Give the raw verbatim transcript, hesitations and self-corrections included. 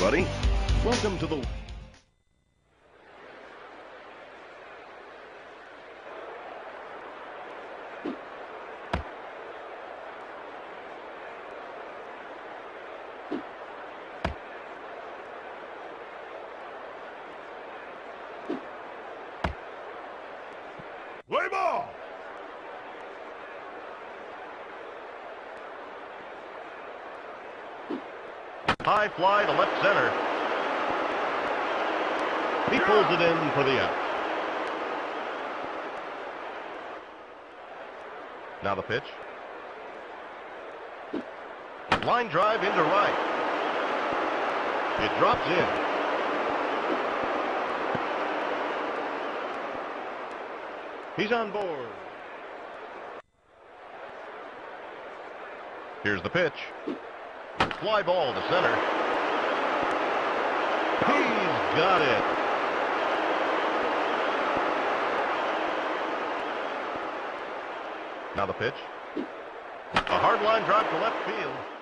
everybody. Welcome to the... Play ball! High fly to left center. He pulls it in for the out. Now the pitch. Line drive into right. It drops in. He's on board. Here's the pitch. Fly ball to center. He's got it. Now the pitch. A hard line drive to left field.